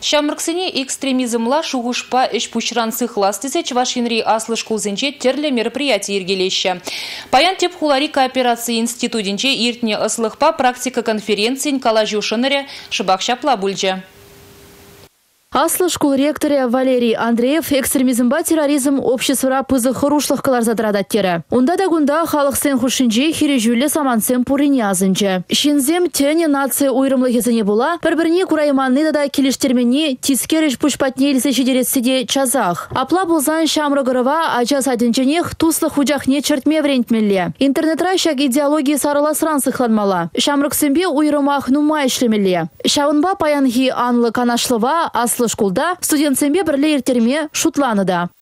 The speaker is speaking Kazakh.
Шамрыксыне экстремизмла шугушпа иш пучранцы хластысе Чувашинри аслы шкулзенче терле мероприятий иргелеща. Паян теп хулари кооперации институтинче иртне ыслыхпа практика конференции калажушынере шыбакшапла бульджа. Аслы школ ректоры Валерий Андреев экстремизмба терроризм обществора пызы хорушлых калар задрадаттері. Онда да гунда халық сен хушинже хирежулі самансен пурыне азынчы. Шинзем тәне нация уйрымлы кезіне була, бір-біріне курайманны да келіштермені тискереш пушпатне елсе шедеретсіде чазах. Апла болзан шамрыгырыва ача садынченех туслы худяхне чертме врентмелле. Интернетра шак идеологии сарыла сран сыхланмала. Шамрыксембе уйрымах нума ишлемелле. Шавынба паянги анлы канашлыва аслы школда студентсембе бірле ертерме шутланыда.